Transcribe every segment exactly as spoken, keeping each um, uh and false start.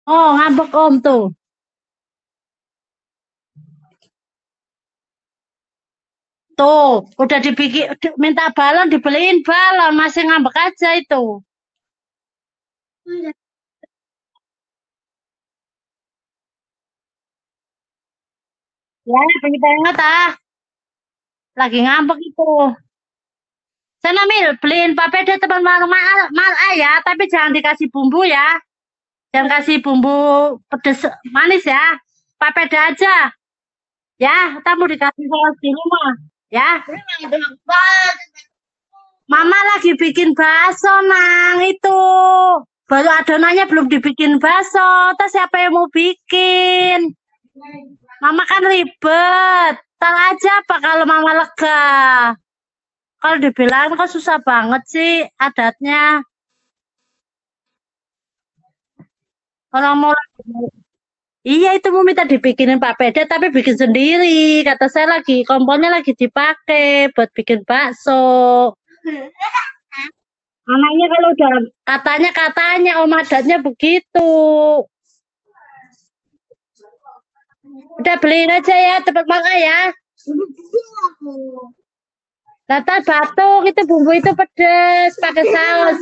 Oh, ngambek Om tuh. Tuh, udah dibikin, di- minta balon, dibeliin balon, masih ngambek aja itu. Ya, pengen banget ah. Lagi ngambek itu. Sana Mil, beliin papeda teman mal mal mal ah ya, tapi jangan dikasih bumbu ya. Jangan kasih bumbu pedes manis ya. Papeda aja. Ya, kamu dikasih saus di rumah. Ya. Mama lagi bikin bakso, Nang. Itu. Baru adonannya belum dibikin bakso. Terus siapa yang mau bikin? Mama kan ribet. Ntar aja apa kalau mama lega. Kalau dibilang kok susah banget sih adatnya. Kalau mau iya itu mau minta dibikinin Pak Peda tapi bikin sendiri. Kata saya lagi kompornya lagi dipakai buat bikin bakso. Anaknya kalau udah katanya katanya om adatnya begitu. Udah beliin aja ya cepet makan ya. Kata batuk itu bumbu itu pedes pakai saus.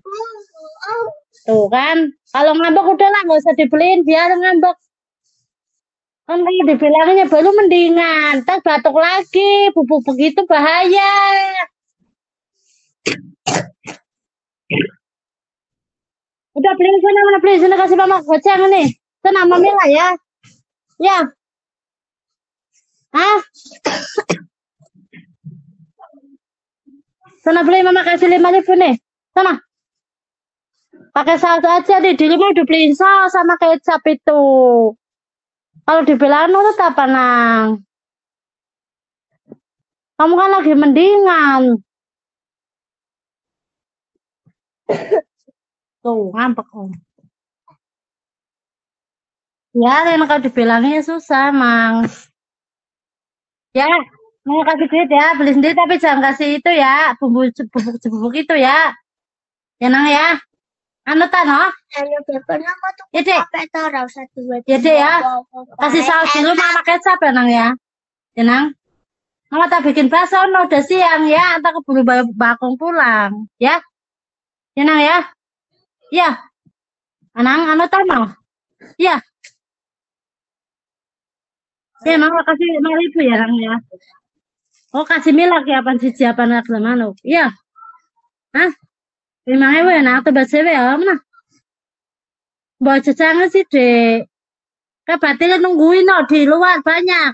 Tuh kan. Kalau ngambek udah lah nggak usah dibeliin biar ngambek. Kan kayak dibilangnya baru mendingan. Ntar batuk lagi. Bubuk begitu bahaya. Udah beli sana mana beli sana kasih mama goceng nih. Sana mami lah ya. Ya. Hah? Sana beli mama kasih lima ribu nih. Sana. Pakai saus aja deh. Di rumah udah beliin saus sama kecap itu. Kalau dibilang nurut apa nang? Kamu kan lagi mendingan. Tuh ngambek om. Ya, kalau dibilangnya susah, Mang. Ya, mau kasih duit ya, beli sendiri tapi jangan kasih itu ya, bumbu bubuk-bubuk itu ya. Ya, Nang ya. Anu tan, oh. Ayo, Bebe, nama tuh ya, Dek. Pakai taruh satu dua ya, Dek ya. Kasih saus dulu mama kecap ya, Nang ya. Ya, Nang. Mama tak bikin bakso, no, udah siang ya. Entar keburu bakung pulang. Ya. Ya, Nang ya. Ya. Nang, anu tan, oh. Ya. Ya, Mama kasih lima ribu ya, Nang ya. Oh, kasih milak ya, apa sih apa nak manuk? Iya. Hah? Lima ribu ya, nak tuh bahasa ya, mana? Bawa cecangnya sih, Dek. Kan berarti kan nungguin no, di luar banyak.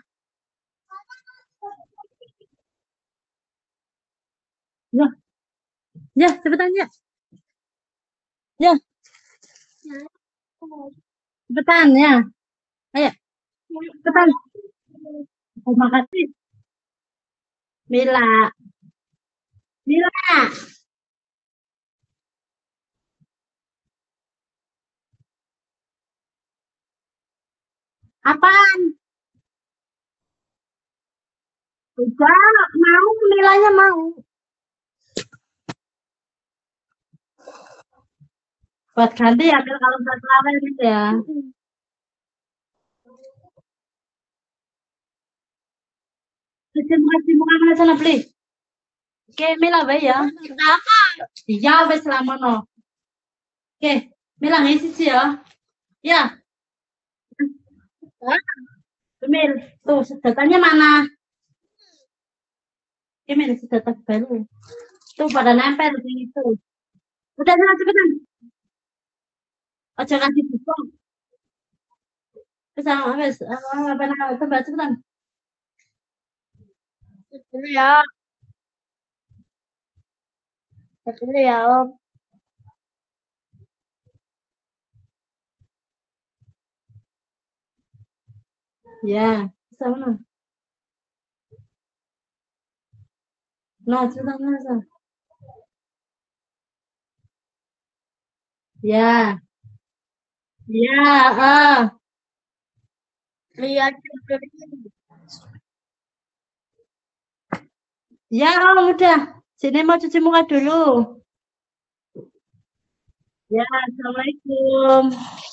Ya, ya, cepetan ya. Ya, cepetan ya. Ayo, cepetan. Oh, makasih. Mila. Mila. Apaan? Udah, mau, Milanya mau. Buat ganti ya, kalau buat lawan gitu ya. Kasih muka mana sana beli. Oke, Mila, baik ya. Iya, wes lama no. Oke, Mila ngisi sih ya. Ya, Mil, tuh sedotannya mana? Oke, Mil, sedotan baru. Tuh pada nempel di itu. Udah sana cepetan. Ojo kasih buku. Terus sama wes, apa nama itu baca cepetan. Dulu ya, dulu ya Om. Ya, sama. Nah, cepetan mana? Ya, ya, ah. Lihat. Ya, Om, udah. Sini mau cuci muka dulu. Ya, Assalamualaikum.